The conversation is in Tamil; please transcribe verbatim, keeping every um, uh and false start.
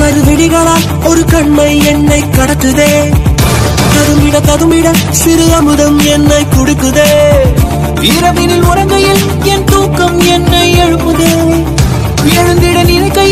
கருவிழிகளால் ஒரு கண்மை என்னை கடத்துதே. கதுமிட கதுமிட சிறு அமுதம் என்னை குடுக்குதே. இரவினில் உறங்கையில் என் தூக்கம் என்னை எழுப்புதே. எழுந்திட நினைக்கையில்